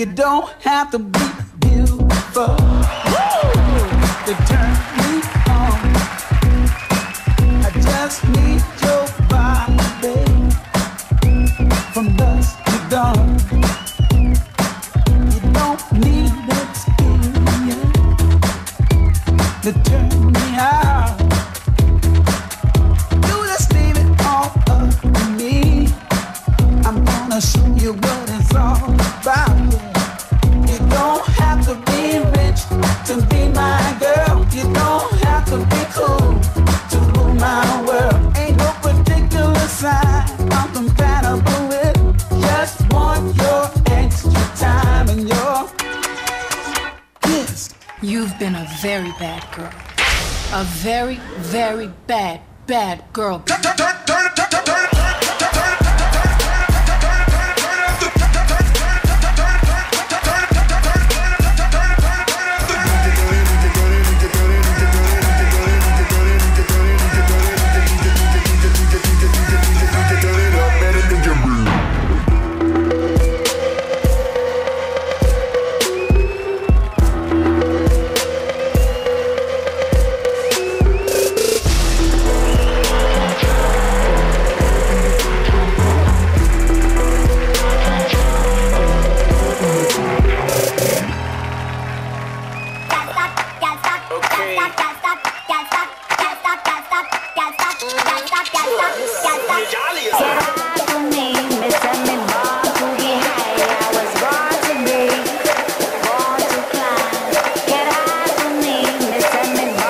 You don't have to be beautiful to turn me on. I just need your body, babe, from dusk to dawn. You don't need experience to turn me out. You just leave it all up to me. I'm gonna show you what it's all about. You don't have to be rich to be my girl. You don't have to be cool to rule my world. Ain't no particular sign I'm compatible with. Just want your extra time and your kiss. You've been a very bad girl. A very, very bad, bad girl.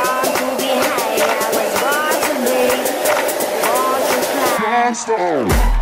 Stone.